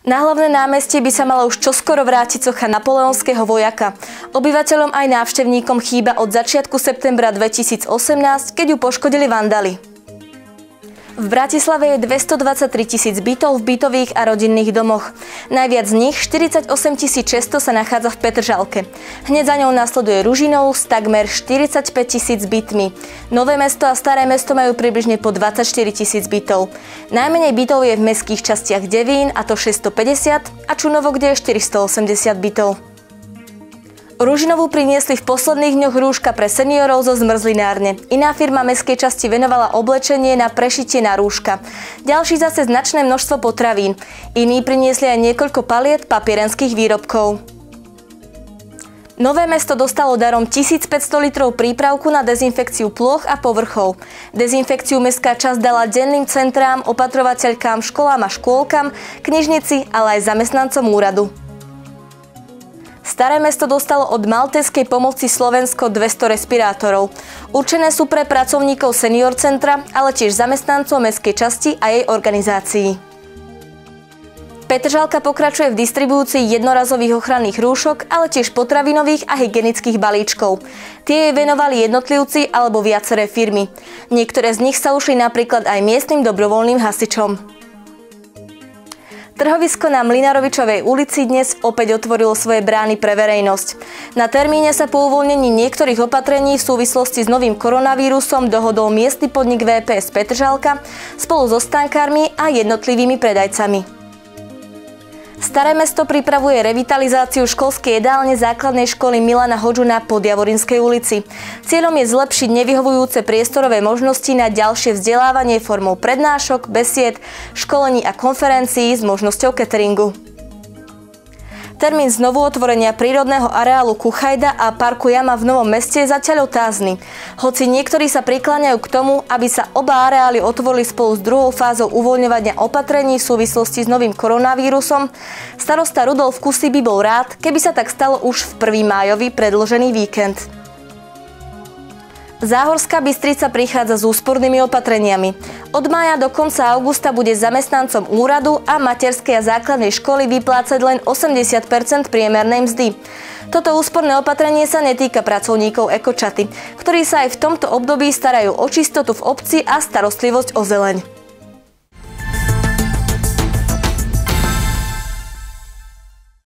Na hlavné námestie by sa mala už čoskoro vrátiť socha napoleonského vojaka. Obyvateľom aj návštevníkom chýba od začiatku septembra 2018, keď ju poškodili vandali. V Bratislave je 223 000 bytov v bytových a rodinných domoch. Najviac z nich, 48 600, sa nachádza v Petržalke. Hneď za ňou nasleduje Ružinov s takmer 45 000 bytmi. Nové Mesto a Staré Mesto majú približne po 24 000 bytov. Najmenej bytov je v mestských častiach Devín, a to 650, a Čunovo, kde je 480 bytov. Ružinovu priniesli v posledných dňoch rúška pre seniorov zo zmrzlinárne. Iná firma mestskej časti venovala oblečenie na prešitie na rúška. Ďalší zase značné množstvo potravín. Iní priniesli aj niekoľko paliet papierenských výrobkov. Nové Mesto dostalo darom 1500 litrov prípravku na dezinfekciu plôch a povrchov. Dezinfekciu mestská časť dala denným centrám, opatrovateľkám, školám a škôlkam, knižnici, ale aj zamestnancom úradu. Staré Mesto dostalo od maltéskej pomoci Slovensko 200 respirátorov. Určené sú pre pracovníkov senior centra, ale tiež zamestnancov mestskej časti a jej organizácií. Petržalka pokračuje v distribúcii jednorazových ochranných rúšok, ale tiež potravinových a hygienických balíčkov. Tie jej venovali jednotlivci alebo viaceré firmy. Niektoré z nich sa ušli napríklad aj miestnym dobrovoľným hasičom. Trhovisko na Mlynarovičovej ulici dnes opäť otvorilo svoje brány pre verejnosť. Na termíne sa po uvoľnení niektorých opatrení v súvislosti s novým koronavírusom dohodol miestny podnik VPS Petržalka spolu so stánkármi a jednotlivými predajcami. Staré Mesto pripravuje revitalizáciu školskej jedálne základnej školy Milana Hodžu na Podjavorinskej ulici. Cieľom je zlepšiť nevyhovujúce priestorové možnosti na ďalšie vzdelávanie formou prednášok, besied, školení a konferencií s možnosťou cateringu. Termín znovu otvorenia prírodného areálu Kuchajda a parku Jama v Novom Meste je zatiaľ otázny. Hoci niektorí sa prikláňajú k tomu, aby sa oba areály otvorili spolu s druhou fázou uvoľňovania opatrení v súvislosti s novým koronavírusom, starosta Rudolf Kusy by bol rád, keby sa tak stalo už v 1. májový predĺžený víkend. Záhorská Bystrica prichádza s úspornými opatreniami. Od mája do konca augusta bude zamestnancom úradu a materskej a základnej školy vyplácať len 80% priemernej mzdy. Toto úsporné opatrenie sa netýka pracovníkov Ekočaty, ktorí sa aj v tomto období starajú o čistotu v obci a starostlivosť o zeleň.